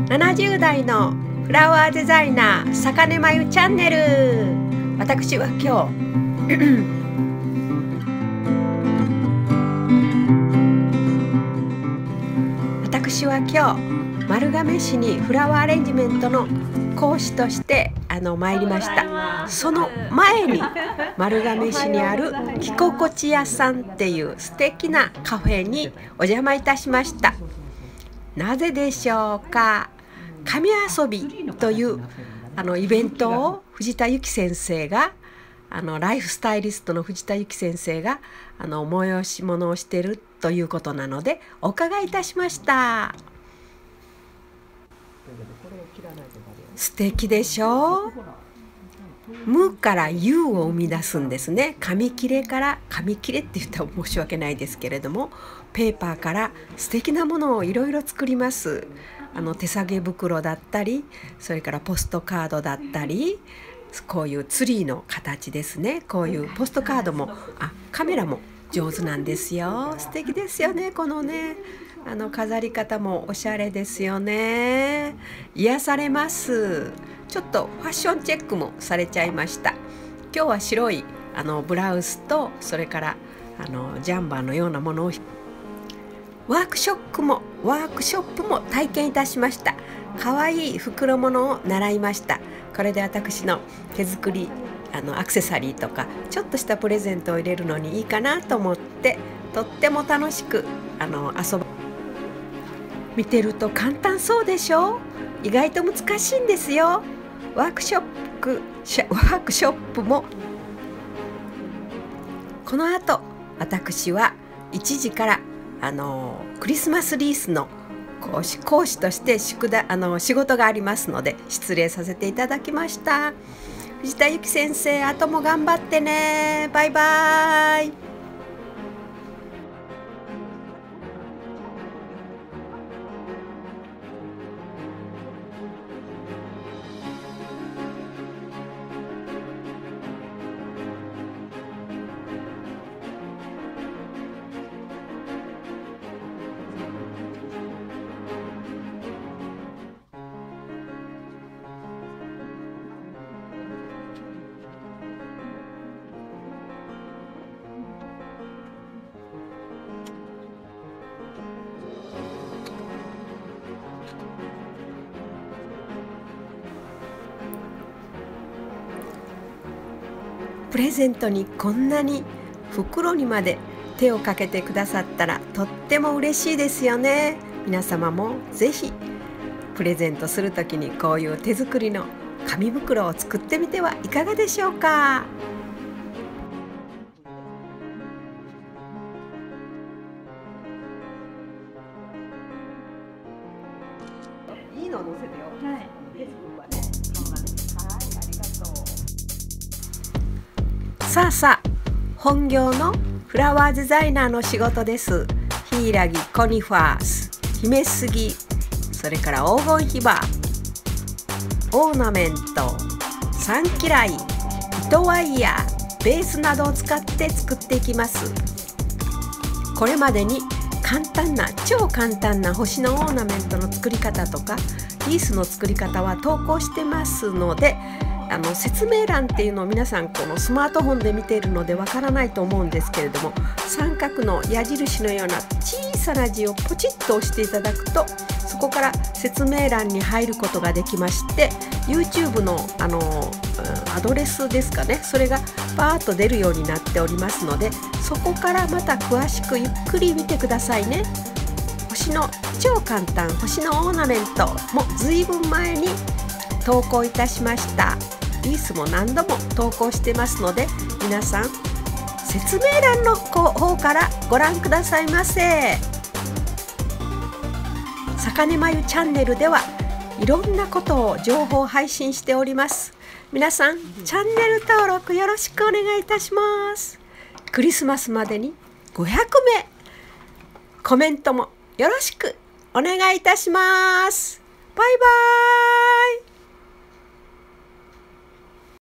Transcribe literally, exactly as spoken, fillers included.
ななじゅうだいのフラワーデザイナー坂根真由チャンネル。私は今日私は今日丸亀市にフラワーアレンジメントの講師としてあの参りました。その前に丸亀市にある着心地屋さんっていう素敵なカフェにお邪魔いたしました。なぜでしょうか。紙遊びというあのイベントを藤田由紀先生があのライフスタイリストの藤田由紀先生があの催し物をしているということなのでお伺いいたしました。素敵でしょう。無から有を生み出すんですね。紙切れから紙切れって言ったら申し訳ないですけれども、ペーパーから素敵なものをいろいろ作ります。あの手提げ袋だったり、それからポストカードだったり、こういうツリーの形ですね。こういうポストカードもあカメラも上手なんですよ。素敵ですよね。このねあの飾り方もおしゃれですよね。癒されます。ちょっとファッションチェックもされちゃいました。今日は白いあのブラウスとそれからあのジャンバーのようなものをワークショップもワークショップも体験いたしました。かわいい袋物を習いました。これで私の手作りあのアクセサリーとかちょっとしたプレゼントを入れるのにいいかなと思ってとっても楽しくあの遊ぶ。見てると簡単そうでしょ。意外と難しいんですよ。ワークショップワークショップもこの後私はいちじからあのクリスマスリースの講師講師として宿題あの仕事がありますので失礼させていただきました。藤田由紀先生、あとも頑張ってね。バイバイ。プレゼントにこんなに袋にまで手をかけてくださったらとっても嬉しいですよね。皆様もぜひプレゼントするときにこういう手作りの紙袋を作ってみてはいかがでしょうか。いいの載せてよ。はい。さあさあ、本業のフラワーデザイナーの仕事です。ヒイラギ、コニファース、ヒメスギ、それから黄金ヒバ、オーナメント、サンキライ、糸ワイヤー、ベースなどを使って作っていきます。これまでに簡単な超簡単な星のオーナメントの作り方とかリースの作り方は投稿してますので、あの説明欄っていうのを皆さんこのスマートフォンで見ているのでわからないと思うんですけれども、三角の矢印のような小さな字をポチッと押していただくとそこから説明欄に入ることができまして、 YouTube の, あのアドレスですかね、それがバーッと出るようになっておりますので、そこからまた詳しくゆっくり見てくださいね。星の超簡単星のオーナメントもずいぶん前に投稿いたしました。リースも何度も投稿してますので、皆さん説明欄の方からご覧くださいませ。坂根真由チャンネルではいろんなことを情報配信しております。皆さんチャンネル登録よろしくお願いいたします。クリスマスまでにごひゃくめコメントもよろしくお願いいたします。バイバーイ。